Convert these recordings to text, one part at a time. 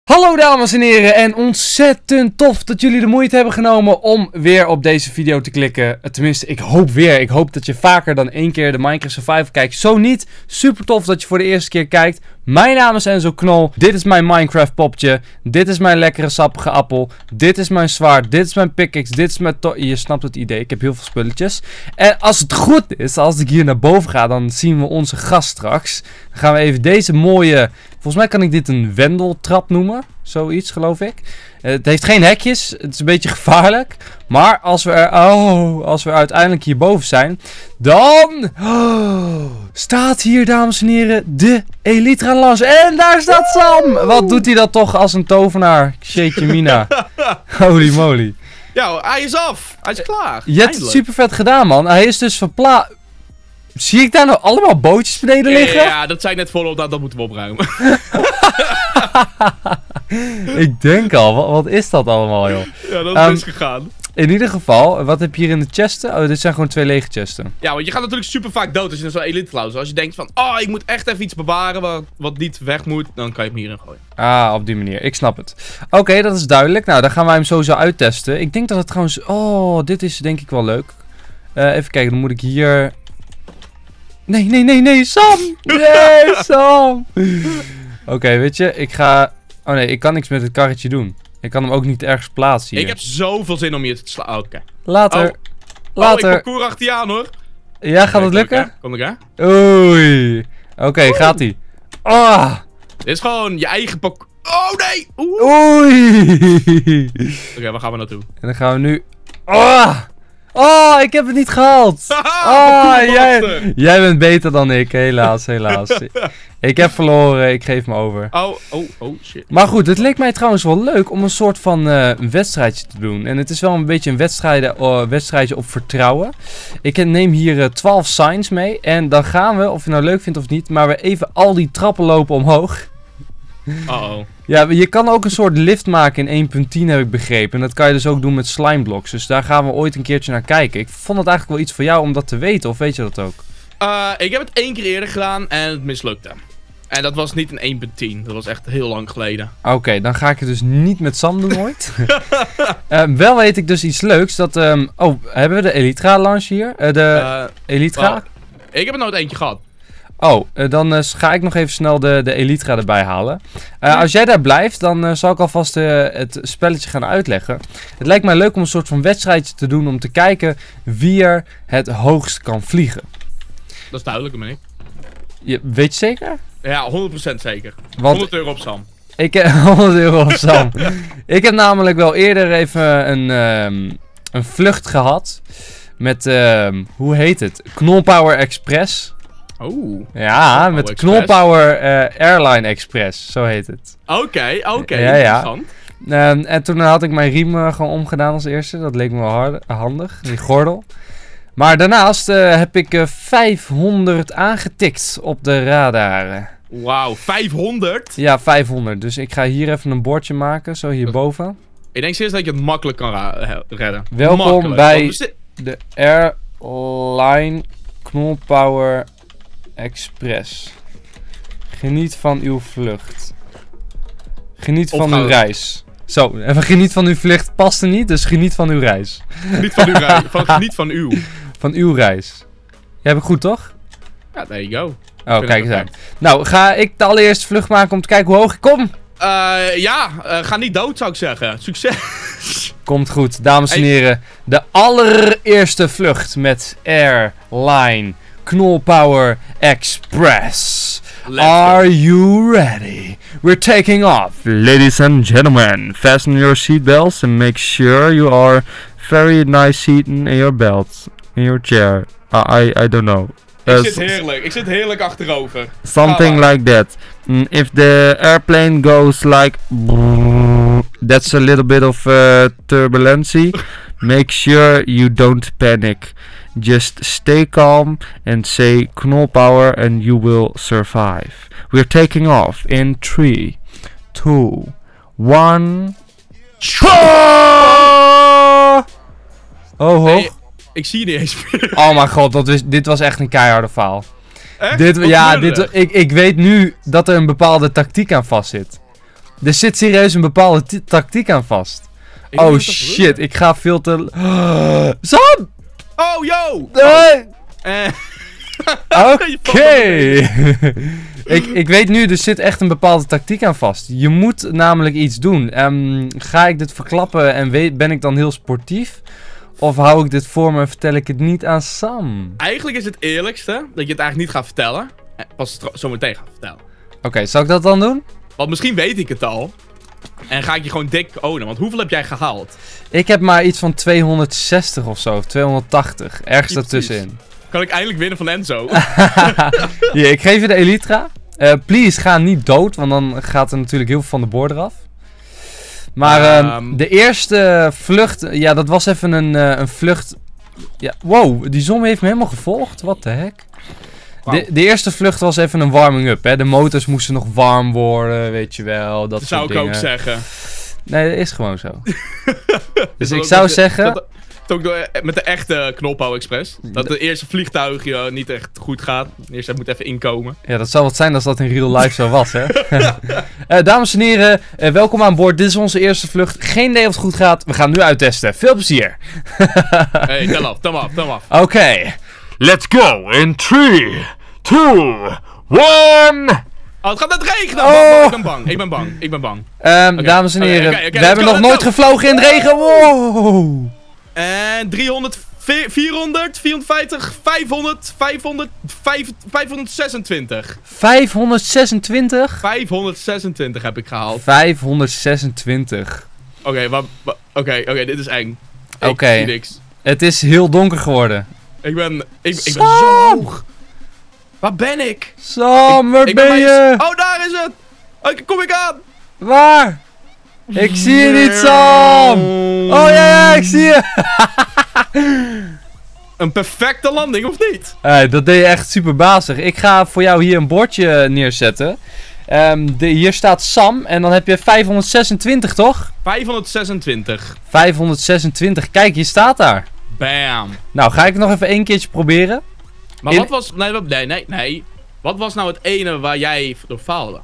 Hallo dames en heren en ontzettend tof dat jullie de moeite hebben genomen om weer op deze video te klikken. Tenminste, ik hoop dat je vaker dan één keer de Minecraft Survival kijkt. Zo niet, super tof dat je voor de eerste keer kijkt. Mijn naam is Enzo Knol, dit is mijn Minecraft popje, dit is mijn lekkere sappige appel, dit is mijn zwaard, dit is mijn pickaxe, dit is mijn je snapt het idee, ik heb heel veel spulletjes. En als het goed is, als ik hier naar boven ga, dan zien we onze gast straks. Dan gaan we even deze mooie, volgens mij kan ik dit een wendeltrap noemen, zoiets geloof ik. Het heeft geen hekjes, het is een beetje gevaarlijk. Maar als we uiteindelijk hierboven zijn, dan staat hier, dames en heren, de Elytra Lounge. En daar staat Sam! Wat doet hij dat toch als een tovenaar? Shake Mina. Holy moly. Ja, hij is af. Hij is klaar. Je hebt het super vet gedaan, man. Hij is dus verplaatst. Zie ik daar nou allemaal bootjes beneden liggen? Ja, dat zei ik net volop, dat moeten we opruimen. Ik denk al, wat is dat allemaal, joh? Ja, dat is misgegaan. In ieder geval, wat heb je hier in de chesten? Oh, dit zijn gewoon 2 lege chesten. Ja, want je gaat natuurlijk super vaak dood als je naar zo'n elite cloud. Als je denkt van, ik moet echt even iets bewaren wat niet weg moet, dan kan je hem hierin gooien. Ah, op die manier. Ik snap het. Oké, dat is duidelijk. Nou, dan gaan wij hem sowieso uittesten. Ik denk dat het trouwens... Oh, dit is denk ik wel leuk. Even kijken, dan moet ik hier... Nee, Sam! Nee, Sam! Oké, weet je, ik ga... Oh nee, ik kan niks met het karretje doen. Ik kan hem ook niet ergens plaatsen hier. Ik heb zoveel zin om je te slaan. Oké. Later. Later. Ik parcours achter je aan, hoor. Ja, gaat het lukken? Kom ik, hè? Oei. Oké, gaat-ie. Ah! Dit is gewoon je eigen parcours. Oh, nee! Oei! Oké, waar gaan we naartoe? En dan gaan we nu... Oh, ik heb het niet gehaald. Jij bent beter dan ik, helaas. Ik heb verloren, ik geef me over. Oh, shit. Maar goed, het leek mij trouwens wel leuk om een soort van wedstrijdje te doen. En het is wel een beetje een wedstrijdje op vertrouwen. Ik neem hier 12 signs mee. En dan gaan we, of je nou leuk vindt of niet, maar we even al die trappen lopen omhoog. Ja, je kan ook een soort lift maken in 1.10 heb ik begrepen. En dat kan je dus ook doen met slimeblocks. Dus daar gaan we ooit een keertje naar kijken. Ik vond het eigenlijk wel iets voor jou om dat te weten. Of weet je dat ook? Ik heb het 1 keer eerder gedaan en het mislukte. En dat was niet in 1.10. Dat was echt heel lang geleden. Oké, dan ga ik het dus niet met Sam doen ooit. Wel weet ik dus iets leuks. Dat, hebben we de Elytra Lounge hier? De Elytra? Ik heb er nooit eentje gehad. Dan ga ik nog even snel de Elytra erbij halen. Als jij daar blijft, dan zal ik alvast het spelletje gaan uitleggen. Het lijkt mij leuk om een soort van wedstrijdje te doen om te kijken wie er het hoogst kan vliegen. Dat is duidelijk, ben ik. Weet je zeker? Ja, 100% zeker. Want 100 euro op Sam. 100 euro op Sam. Ik heb namelijk wel eerder even een vlucht gehad. Met, hoe heet het? Knolpower Express. Ja, met Knolpower Airline Express, zo heet het. Oké, interessant. En toen had ik mijn riem gewoon omgedaan als eerste. Dat leek me wel handig, die gordel. Maar daarnaast heb ik 500 aangetikt op de radar. Wauw, 500? Ja, 500. Dus ik ga hier even een bordje maken, zo hierboven. Ik denk serieus dat je het makkelijk kan redden. Welkom bij de Airline Knolpower Express. Geniet van uw vlucht. Geniet van uw reis. Zo, even geniet van uw vlucht past er niet, dus geniet van uw reis. Geniet van uw reis. Geniet van uw. Van uw reis. Jij hebt het goed, toch? Ja, there you go. Oh, kijk eens aan. Nou, ga ik de allereerste vlucht maken om te kijken hoe hoog ik kom? Ga niet dood, zou ik zeggen. Succes. Komt goed, dames en heren. De allereerste vlucht met Airline Knolpower Express. Are you ready? We're taking off. Ladies and gentlemen, fasten your seatbelts and make sure you are very nice seated in your belt. In your chair. I don't know. Ik zit heerlijk achterover. Something like that. If the airplane goes like... That's a little bit of turbulency. Make sure you don't panic. Just stay calm and say Knolpower and you will survive. We're taking off in 3, 2, 1. Oh, hoog. Nee, ik zie je niet eens meer. Oh mijn god, dit was echt een keiharde faal. Echt? Ik weet nu dat er een bepaalde tactiek aan vastzit. Er zit serieus een bepaalde tactiek aan vast. Oh shit, ik ga veel te... Sam! Oh, yo! Oké. Ik weet nu, er zit echt een bepaalde tactiek aan vast. Je moet namelijk iets doen. Ga ik dit verklappen en ben ik dan heel sportief? Of hou ik dit voor me en vertel ik het niet aan Sam? Eigenlijk is het eerlijkste dat je het eigenlijk niet gaat vertellen. Pas zometeen gaat vertellen. Oké, zal ik dat dan doen? Want misschien weet ik het al. En ga ik je gewoon dik ownen. Want hoeveel heb jij gehaald? Ik heb maar iets van 260 of zo. Of 280. Ergens daartussenin. Kan ik eindelijk winnen van Enzo? Hier, ik geef je de Elytra. Please, ga niet dood. Want dan gaat er natuurlijk heel veel van de boord eraf. Maar de eerste vlucht... Ja, dat was even een vlucht... Ja, wow, die zombie heeft me helemaal gevolgd. What the heck? Wow. De eerste vlucht was even een warming-up, hè. De motors moesten nog warm worden, weet je wel. Dat zou ik dingen. Ook zeggen. Nee, dat is gewoon zo. Dus ik zou zeggen... Ook met de echte Knophou Express. Dat de eerste vliegtuig niet echt goed gaat. Eerst hij moet even inkomen. Ja, dat zou wat zijn als dat in real life zo was, hè. Dames en heren, welkom aan boord. Dit is onze eerste vlucht. Geen idee of het goed gaat. We gaan nu uittesten. Veel plezier. Hey, tel af. Oké. Let's go in 3, 2, 1... Oh, het gaat net regenen! Oh. Ik ben bang. Dames en heren, we hebben nog nooit gevlogen in de regen. Wow! En 300, 400, 450, 500, 526. 526? 526 heb ik gehaald. 526. Oké, dit is eng. Oké. Het is heel donker geworden. Ik ben zo hoog. Waar ben ik? Sam, waar ben je? Oh, daar is het! Kom ik aan! Waar? Ik zie je niet, Sam! Oh ja, ik zie je! Een perfecte landing, of niet? Dat deed je echt super bazig. Ik ga voor jou hier een bordje neerzetten. Hier staat Sam en dan heb je 526, toch? 526. 526, kijk, je staat daar. Bam. Nou, ga ik nog even één keertje proberen. Maar wat was... Nee. Wat was nou het ene waar jij door faalde?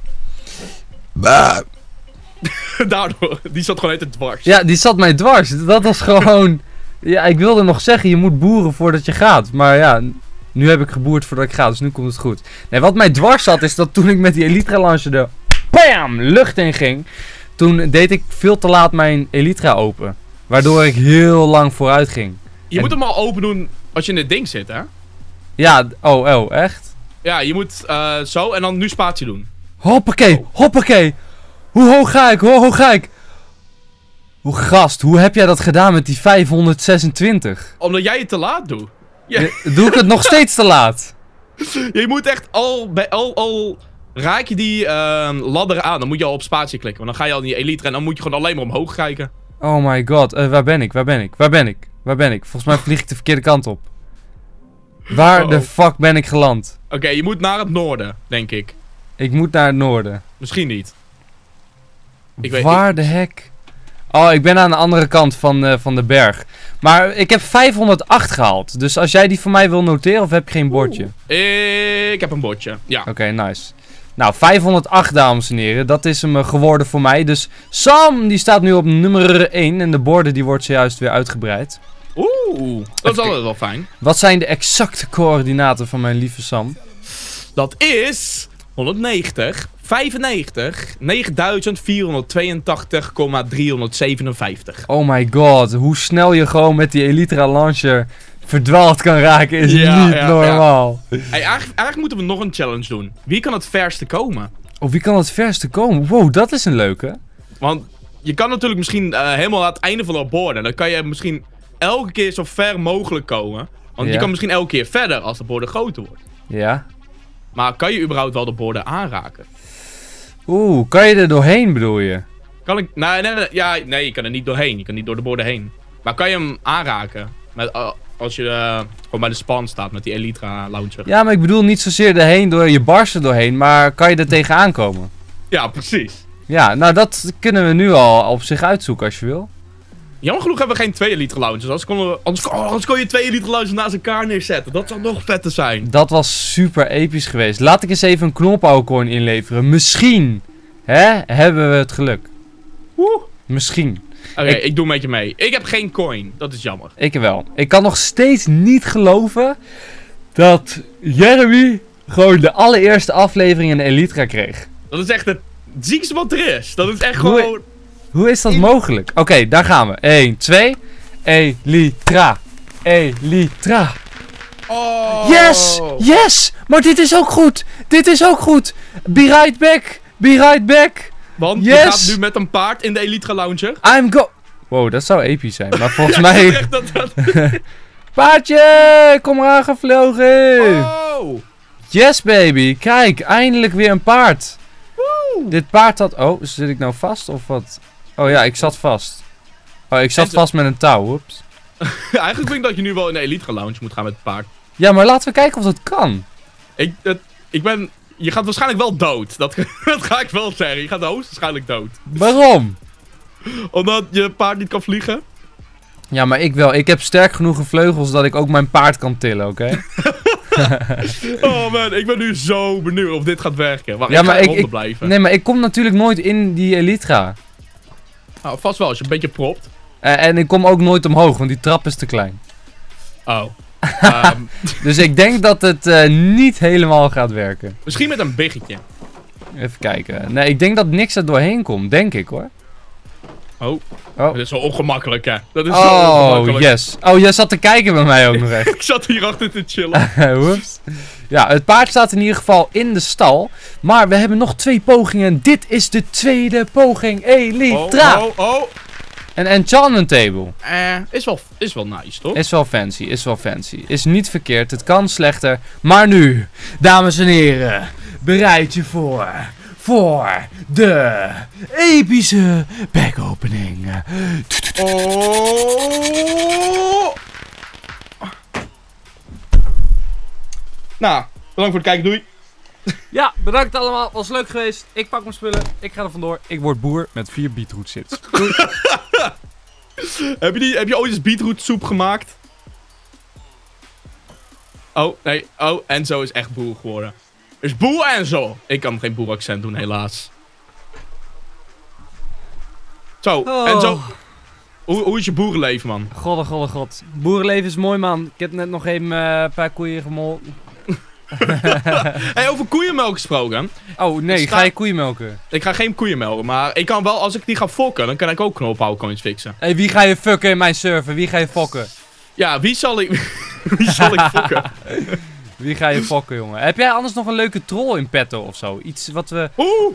Daardoor. Die zat gewoon even dwars. Ja, die zat mij dwars. Dat was gewoon... Ja, ik wilde nog zeggen, je moet boeren voordat je gaat. Maar ja, nu heb ik geboerd voordat ik ga, dus nu komt het goed. Nee, wat mij dwars zat, is dat toen ik met die Elytra launcher de... BAM! Lucht in ging. Toen deed ik veel te laat mijn Elytra open. Waardoor ik heel lang vooruit ging. Je moet hem al open doen als je in het ding zit, hè? Ja, oh, echt? Ja, je moet zo en dan nu spatie doen. Hoppakee. Hoe hoog ga ik? Hoe heb jij dat gedaan met die 526? Omdat jij het te laat doet. Doe ik het nog steeds te laat? Je moet echt al raak je die ladder aan, dan moet je al op spatie klikken. Want dan ga je al in die Elytra en dan moet je gewoon alleen maar omhoog kijken. Oh my god, waar ben ik? Volgens mij vlieg ik de verkeerde kant op. Waar de fuck ben ik geland? Oké, je moet naar het noorden, denk ik. Ik moet naar het noorden. Misschien niet. Waar de heck? Oh, ik ben aan de andere kant van de berg. Maar ik heb 508 gehaald. Dus als jij die voor mij wil noteren, of heb je geen bordje? Ik heb een bordje, ja. Oké, nice. Nou, 508, dames en heren. Dat is hem geworden voor mij. Dus Sam, die staat nu op nummer 1. En de borden, die wordt zojuist weer uitgebreid. Oeh, dat is altijd wel fijn. Wat zijn de exacte coördinaten van mijn lieve Sam? Dat is 190, 95, 9482,357. Oh my god, hoe snel je gewoon met die Elytra launcher verdwaald kan raken is niet normaal. Ja. Hey, eigenlijk moeten we nog een challenge doen. Wie kan het verste komen? Oh, wie kan het verste komen? Wow, dat is een leuke. Want je kan natuurlijk misschien helemaal aan het einde van de borden. Dan kan je misschien elke keer zo ver mogelijk komen. Want je kan misschien elke keer verder als de borden groter wordt. Ja. Maar kan je überhaupt wel de borden aanraken? Oeh, kan je er doorheen bedoel je? Kan ik... Nee, je kan er niet doorheen. Je kan niet door de borden heen. Maar kan je hem aanraken? Als je gewoon bij de span staat met die Elytra launcher. Ja, maar ik bedoel niet zozeer erheen door je barsten doorheen, maar kan je er tegenaan komen? Ja, precies. Ja, nou dat kunnen we nu al op zich uitzoeken als je wil. Jammer genoeg hebben we geen 2 Elytra launchers. Anders kon je 2 Elytra launchers naast elkaar neerzetten. Dat zou nog vetter zijn. Dat was super episch geweest. Laat ik eens even een Knophou coin inleveren. Misschien Hè? Hebben we het geluk? Woe. Misschien. Oké, ik doe een beetje mee. Ik heb geen coin. Dat is jammer. Ik wel. Ik kan nog steeds niet geloven dat Jeremy gewoon de allereerste aflevering in Elytra kreeg. Dat is echt het ziekste wat er is. Dat is echt gewoon... Hoe is dat mogelijk? Oké, daar gaan we. 1, 2. Elytra. Elytra. Oh. Yes! Yes! Maar dit is ook goed! Dit is ook goed! Be right back! Be right back! Want Yes! je gaat nu met een paard in de Elytra Launcher. I'm go... Wow, dat zou episch zijn. Maar volgens mij... Echt dat... Paardje! Kom eraan gevlogen! Oh! Yes, baby! Kijk, eindelijk weer een paard. Woe! Dit paard had... Oh, zit ik nou vast of wat? Oh ja, ik zat vast. Oh, ik zat vast met een touw. Oeps. Eigenlijk denk ik dat je nu wel in de Elytra Launcher moet gaan met het paard. Ja, maar laten we kijken of dat kan. Ik ben... Je gaat waarschijnlijk wel dood. Dat ga ik wel zeggen. Je gaat hoogstwaarschijnlijk dood. Waarom? Omdat je paard niet kan vliegen. Ja, maar ik wel. Ik heb sterk genoeg vleugels dat ik ook mijn paard kan tillen, oké? Oh man, ik ben nu zo benieuwd of dit gaat werken. Wacht, Ja, ik ga maar eronder blijven. Nee, maar ik kom natuurlijk nooit in die Elytra. Nou, vast wel, als je een beetje propt. En ik kom ook nooit omhoog, want die trap is te klein. Oh. Dus ik denk dat het niet helemaal gaat werken. Misschien met een biggetje. Even kijken. Nee, ik denk dat niks er doorheen komt, denk ik hoor. Oh. Oh. Dat is zo ongemakkelijk, hè. Dat is zo ongemakkelijk. Yes. Oh, jij zat te kijken bij mij ook nog echt. Ik zat hier achter te chillen. Oeps. Ja, het paard staat in ieder geval in de stal. Maar we hebben nog 2 pogingen. Dit is de tweede poging. Elytra. Oh. Een enchantment table. Is wel nice, toch? Is wel fancy, is wel fancy. Is niet verkeerd, het kan slechter. Maar nu, dames en heren, bereid je voor de epische backopening. Oh. Nou, bedankt voor het kijken, doei. Ja, bedankt allemaal, was leuk geweest. Ik pak mijn spullen, ik ga er vandoor. Ik word boer met 4 beetroot zits. Heb je ooit eens beetrootsoep gemaakt? Oh, nee. Oh, Enzo is echt boer geworden. Is boer Enzo. Ik kan geen boeraccent doen, helaas. Zo, Enzo. Hoe is je boerenleven, man? God. Boerenleven is mooi, man. Ik heb net nog even een paar koeien gemolken. Hey, over koeienmelk gesproken. Oh, nee, ga je koeien melken? Ik ga geen koeien melken, maar ik kan wel, als ik die ga fokken, dan kan ik ook knolpowercoins fixen. Hey, wie ga je fucken in mijn server? Wie ga je fokken? Ja, wie zal ik fokken? Wie ga je fokken, jongen? Heb jij anders nog een leuke troll in petto of zo? Iets wat we...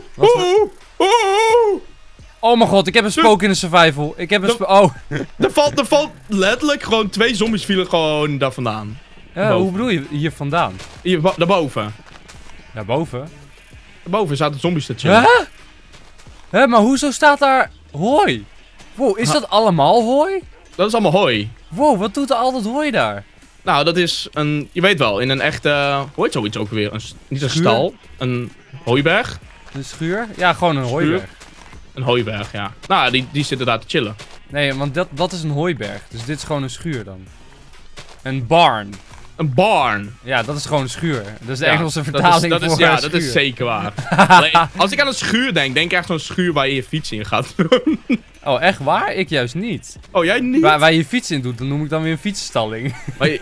Oh mijn god, ik heb een spook in de survival. Ik heb een spook... Oh. Er valt letterlijk gewoon 2 zombies vielen gewoon daar vandaan. Hoe bedoel je hier vandaan? Hier, daarboven. Daarboven? Daarboven zaten zombies te chillen. Hè, maar hoezo staat daar hooi? Wow, is dat allemaal hooi? Dat is allemaal hooi. Wow, wat doet er al dat hooi daar? Nou, dat is een... Je weet wel, in een echte... Hoe heet zoiets ook weer? Niet een stal. Een hooiberg. Een schuur? Ja, gewoon een hooiberg. Een hooiberg, ja. Nou, die zitten daar te chillen. Nee, want dat is een hooiberg. Dus dit is gewoon een schuur dan. Een barn. Een barn. Ja, dat is gewoon een schuur. Dat is de Engelse vertaling voor ja, een schuur. dat is zeker waar. Alleen, als ik aan een schuur denk ik echt zo'n schuur waar je je fiets in gaat doen. Oh, echt waar? Ik juist niet. Oh, jij niet? Waar je je fiets in doet, dan noem ik dan weer een fietsstalling.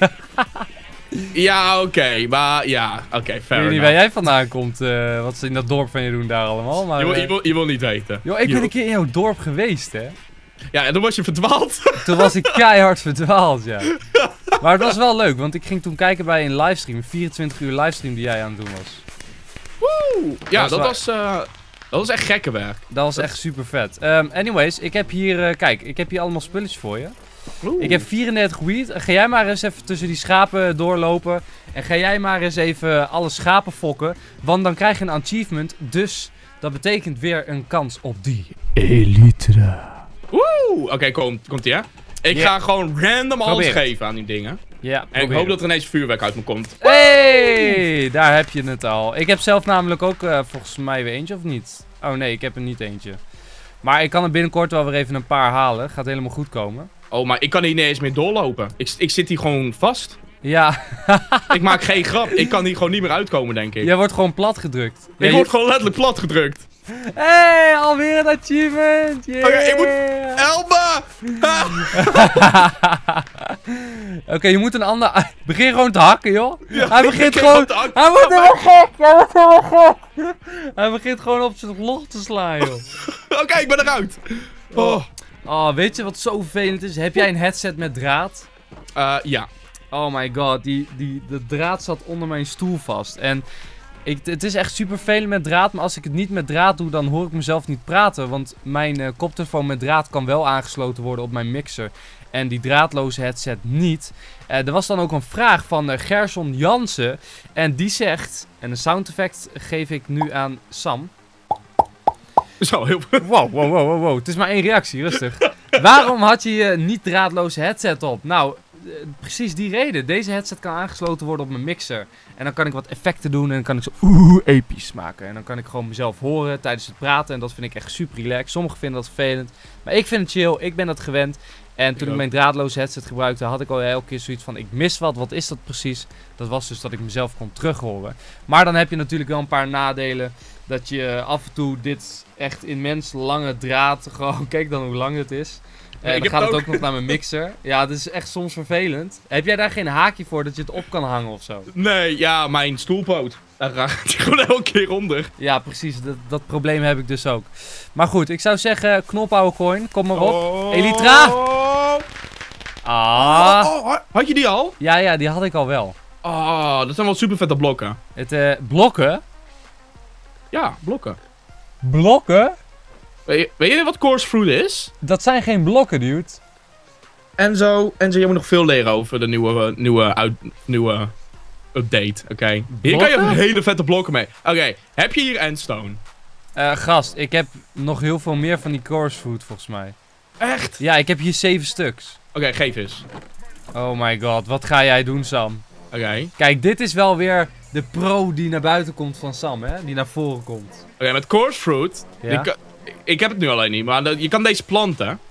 Ja, oké. Maar ja, oké, fair. Ik weet niet waar jij vandaan komt, wat ze in dat dorp van je doen daar allemaal. Maar, je wil niet weten. Joh, ik ben een keer in jouw dorp geweest, hè. Ja, en toen was je verdwaald. Toen was ik keihard verdwaald, ja. Maar het was wel leuk, want ik ging toen kijken bij een livestream. Een 24 uur livestream die jij aan het doen was. Woe! Ja, dat was echt gekke werk. Dat was echt super vet. Anyways, ik heb hier, kijk, ik heb hier allemaal spulletjes voor je. Oeh. Ik heb 34 wheat. Ga jij maar eens even tussen die schapen doorlopen. En ga jij maar eens even alle schapen fokken. Want dan krijg je een achievement. Dus dat betekent weer een kans op die Elytra. Woe! Oké, komt ie, hè? Ik ga gewoon random alles geven aan die dingen. Ja, en ik hoop dat er ineens vuurwerk uit me komt. Hey, daar heb je het al. Ik heb zelf namelijk ook volgens mij weer eentje, of niet? Oh nee, ik heb er niet eentje. Maar ik kan er binnenkort wel weer even een paar halen. Gaat helemaal goed komen. Oh, maar ik kan hier niet eens meer doorlopen. Ik zit hier gewoon vast. Ja. Ik maak geen grap. Ik kan hier gewoon niet meer uitkomen, denk ik. Jij wordt gewoon plat gedrukt. Ik word gewoon letterlijk plat gedrukt. Hey, alweer een achievement! Yeah. Oké, ik moet... Elba! Oké, je moet een ander... Begin gewoon te hakken, joh. Ja, Hij begint ik gewoon... te hakken. Hij wordt helemaal gek! Hij wordt helemaal gek! Hij begint gewoon op zijn log te slaan, joh. Oké, ik ben eruit. Oh. Oh, weet je wat zo vervelend is? Heb jij een headset met draad? Ja. Oh my god, de draad zat onder mijn stoel vast. En het is echt super vervelend met draad, maar als ik het niet met draad doe, dan hoor ik mezelf niet praten. Want mijn koptelefoon met draad kan wel aangesloten worden op mijn mixer. En die draadloze headset niet. Er was dan ook een vraag van Gerson Jansen. En die zegt, en een sound effect geef ik nu aan Sam. Zo, heel... Wow. Het is maar één reactie, rustig. Waarom had je je niet draadloze headset op? Nou, precies die reden. Deze headset kan aangesloten worden op mijn mixer. En dan kan ik wat effecten doen en dan kan ik zo episch maken. En dan kan ik gewoon mezelf horen tijdens het praten. En dat vind ik echt super relaxed. Sommigen vinden dat vervelend. Maar ik vind het chill. Ik ben dat gewend. En toen ik mijn draadloze headset gebruikte, had ik al elke keer zoiets van, ik mis wat. Wat is dat precies? Dat was dus dat ik mezelf kon terughoren. Maar dan heb je natuurlijk wel een paar nadelen. Dat je af en toe dit echt immens lange draad, gewoon, kijk dan hoe lang het is. Dan gaat het ook nog naar mijn mixer. Ja, het is echt soms vervelend. Heb jij daar geen haakje voor dat je het op kan hangen of zo? Nee, ja, mijn stoelpoot. Daar gaat hij gewoon elke keer onder. Ja, precies. Dat probleem heb ik dus ook. Maar goed, ik zou zeggen, knopouwe coin, kom maar op. Oh. Elytra! Had je die al? Ja, die had ik al wel. Oh, dat zijn wel super vette blokken. Blokken? Ja, blokken. Blokken? Weet je wat coarse fruit is? Dat zijn geen blokken, dude. Enzo, je moet nog veel leren over de nieuwe update, oké? Hier kan je hele vette blokken mee. Oké, heb je hier endstone? Gast, ik heb nog heel veel meer van die coarse fruit volgens mij. Echt? Ja, ik heb hier 7 stuks. Oké, geef eens. Oh my god, wat ga jij doen, Sam? Oké. Kijk, dit is wel weer de pro die naar buiten komt van Sam, hè? Die naar voren komt. Oké, met coarse fruit. Ja? Ik heb het nu alleen niet, maar je kan deze planten.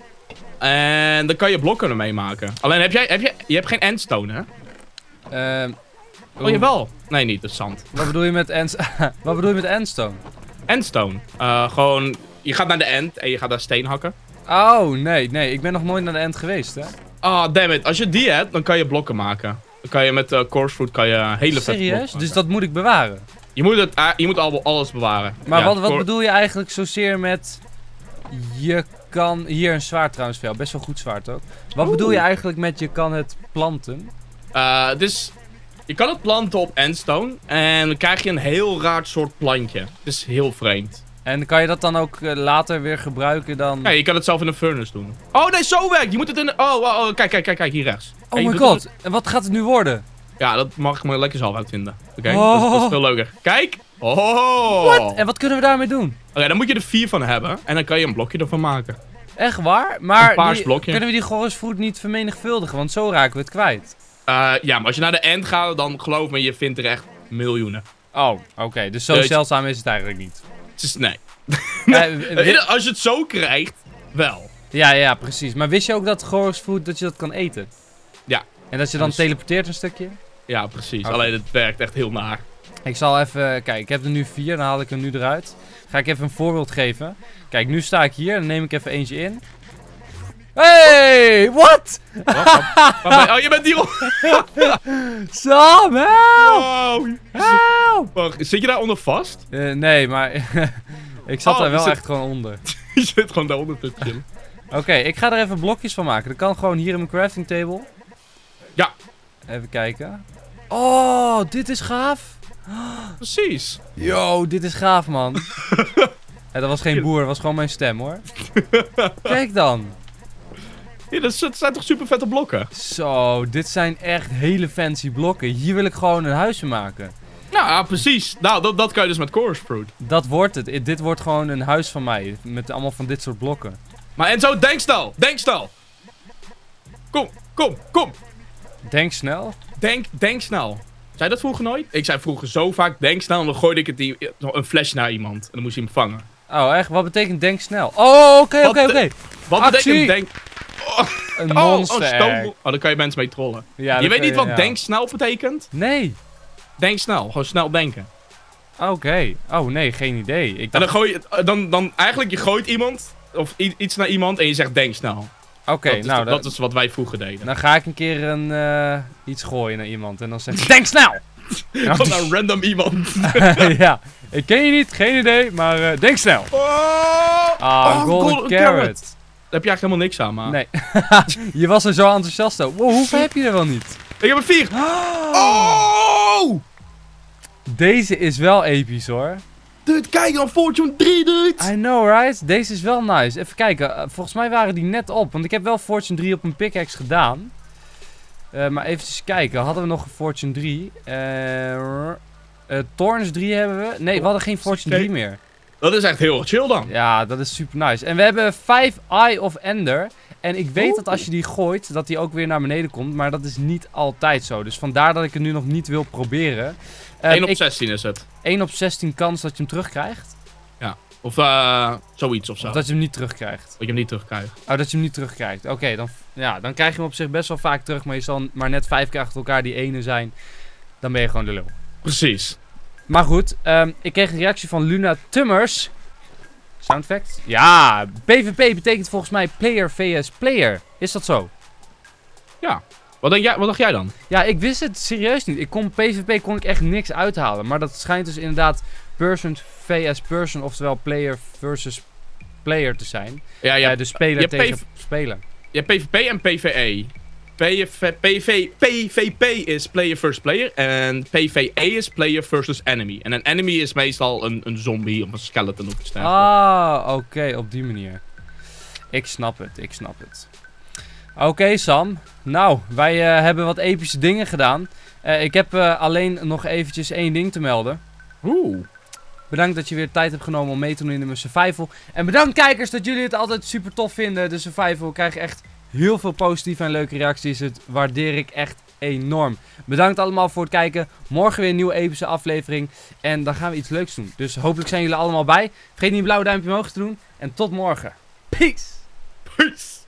En dan kan je blokken ermee maken. Alleen je hebt geen endstone, hè? Oh, jawel. Nee, niet, dat is zand. Wat bedoel je met wat bedoel je met endstone? Endstone. Gewoon, je gaat naar de end en je gaat daar steen hakken. Oh, nee, ik ben nog nooit naar de end geweest, hè? Ah, damn it. Als je die hebt, dan kan je blokken maken. Dan kan je met coarse fruit hele vette blokken Serieus? maken. Dus dat moet ik bewaren? Je moet alles bewaren. Maar ja, wat bedoel je eigenlijk zozeer met... Je kan... Hier een zwaard trouwens veel. Best wel goed zwaard ook. Wat bedoel je eigenlijk met je kan het planten? Dus je kan het planten op endstone. En dan krijg je een heel raar soort plantje. Het is heel vreemd. En kan je dat dan ook later weer gebruiken dan... Ja, je kan het zelf in een furnace doen. Oh nee, zo werkt. Je moet het in... Oh, kijk, hier rechts. Oh my god, en wat gaat het nu worden? Ja, dat mag ik maar lekker zelf uitvinden. Oké, dat is veel leuker. Kijk! Oh! Wat? En wat kunnen we daarmee doen? Oké, dan moet je er 4 van hebben. En dan kan je een blokje ervan maken. Echt waar? Maar een paars blokje. Kunnen we die coarse fruit niet vermenigvuldigen? Want zo raken we het kwijt. Ja, maar als je naar de end gaat, dan geloof me, je vindt er echt miljoenen. Oh, oké. Dus zo zeldzaam is het eigenlijk niet. Nee. Als je het zo krijgt, wel. Ja, precies. Maar wist je ook dat coarse fruit, dat je dat kan eten? Ja. En dat je dan teleporteert een stukje? Ja, precies. Okay. Alleen het werkt echt heel naar. Ik zal even... Kijk, ik heb er nu 4. Dan haal ik hem nu eruit. Ga ik even een voorbeeld geven. Kijk, nu sta ik hier. Dan neem ik even eentje in. Hey! What? Oh, je bent hier... Sam, help! Wow. Help! Wacht, zit je daar onder vast? Nee, maar... ik zat daar wel echt gewoon onder. Je zit gewoon daaronder te chillen. Oké, ik ga er even blokjes van maken. Dat kan gewoon hier in mijn crafting table. Ja. Even kijken. Oh, dit is gaaf. Precies. Yo, dit is gaaf, man. Ja, dat was geen boer, dat was gewoon mijn stem, hoor. Kijk dan. Ja, dat zijn toch super vette blokken? Zo, dit zijn echt hele fancy blokken. Hier wil ik gewoon een huisje maken. Ja, precies. Nou, dat kan je dus met coarse fruit. Dat wordt het. Dit wordt gewoon een huis van mij. Met allemaal van dit soort blokken. Maar Enzo, denk snel. Denk snel. Kom. Denk snel. Denk snel. Zei dat vroeger nooit? Ik zei vroeger zo vaak, denk snel. En dan gooide ik een flash naar iemand. En dan moest hij hem vangen. Oh, echt? Wat betekent denk snel? Oh, oké. Wat betekent denk... Een monster. Dan kan je mensen mee trollen. Ja, je weet niet wat denk snel betekent? Nee. Denk snel. Gewoon snel denken. Oké. Oh nee, geen idee. Ik En dacht... dan gooi je... Dan eigenlijk, je gooit iemand... Of iets naar iemand en je zegt denk snel. Oké, nou... Dat is wat wij vroeger deden. Dan ga ik een keer iets gooien naar iemand en dan zeg ik... Denk snel! Gewoon naar random iemand. Ja. Ik ken je niet, geen idee, maar denk snel. Golden carrot. Daar heb je eigenlijk helemaal niks aan, maar... Nee. Je was er zo enthousiast over. Wow, hoeveel heb je er wel niet? Ik heb er 4. Oh! Deze is wel episch hoor. Dude, kijk dan, Fortune 3, dude! I know, right? Deze is wel nice. Even kijken, volgens mij waren die net op. Want ik heb wel Fortune 3 op een pickaxe gedaan. Maar even kijken, hadden we nog een Fortune 3? Thorns 3 hebben we. Nee, we hadden geen Fortune 3 meer. Dat is echt heel chill dan. Ja, dat is super nice. En we hebben 5 Eye of Ender. En ik weet dat als je die gooit, dat die ook weer naar beneden komt. Maar dat is niet altijd zo. Dus vandaar dat ik het nu nog niet wil proberen. 1 op 16 is het. 1 op 16 kans dat je hem terugkrijgt. Ja, of zoiets of zo. Of dat je hem niet terugkrijgt. Dat je hem niet terugkrijgt. Oh, dat je hem niet terugkrijgt. Oké, dan krijg je hem op zich best wel vaak terug. Maar je zal maar net 5 keer achter elkaar die ene zijn. Dan ben je gewoon de lul. Precies. Maar goed, ik kreeg een reactie van Luna Tummers. Sound effect? Ja, PvP betekent volgens mij player vs player. Is dat zo? Ja. Wat dacht jij dan? Ja, ik wist het serieus niet. PvP kon ik echt niks uithalen. Maar dat schijnt dus inderdaad person vs person, oftewel player versus player te zijn. Ja, dus speler tegen speler. Je hebt PvP en PvE. PvP is player versus player en PvE is player versus enemy. En een enemy is meestal een zombie of een skeleton of iets dergelijks. Oké, op die manier. Ik snap het. Oké, Sam. Nou, wij hebben wat epische dingen gedaan. Ik heb alleen nog eventjes 1 ding te melden. Bedankt dat je weer tijd hebt genomen om mee te doen in de survival. En bedankt kijkers dat jullie het altijd super tof vinden. De survival krijg echt heel veel positieve en leuke reacties. Het waardeer ik echt enorm. Bedankt allemaal voor het kijken. Morgen weer een nieuwe epische aflevering. En dan gaan we iets leuks doen. Dus hopelijk zijn jullie allemaal bij. Vergeet niet een blauwe duimpje omhoog te doen. En tot morgen. Peace!